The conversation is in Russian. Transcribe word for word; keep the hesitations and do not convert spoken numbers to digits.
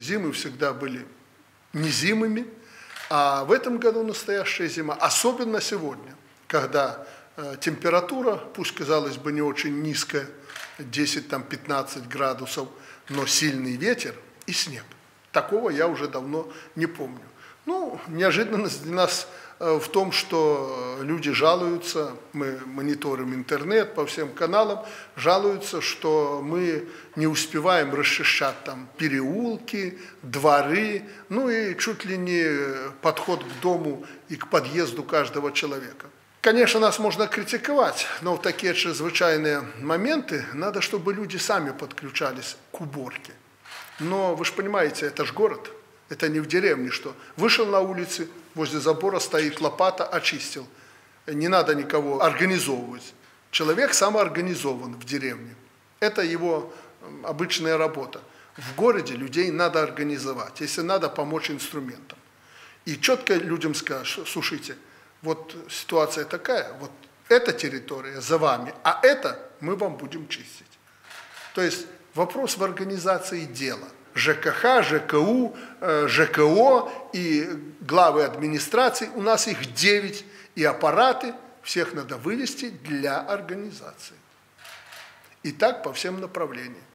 Зимы всегда были незимыми, а в этом году настоящая зима, особенно сегодня, когда э, температура, пусть казалось бы не очень низкая, десять-пятнадцать градусов, но сильный ветер и снег. Такого я уже давно не помню. Ну, неожиданность для нас э, в том, что люди жалуются, мы мониторим интернет по всем каналам, жалуются, что мы не успеваем расчищать там переулки, дворы, ну и чуть ли не подход к дому и к подъезду каждого человека. Конечно, нас можно критиковать, но в такие чрезвычайные моменты надо, чтобы люди сами подключались к уборке. Но вы же понимаете, это же город. Это не в деревне, что вышел на улице, возле забора стоит лопата, очистил. Не надо никого организовывать. Человек самоорганизован в деревне. Это его обычная работа. В городе людей надо организовать, если надо помочь инструментам. И четко людям скажешь: слушайте, вот ситуация такая, вот эта территория за вами, а это мы вам будем чистить. То есть вопрос в организации дела. ЖКХ, ЖКУ, ЖКО и главы администраций, у нас их девять, и аппараты, всех надо вывести для организации. И так по всем направлениям.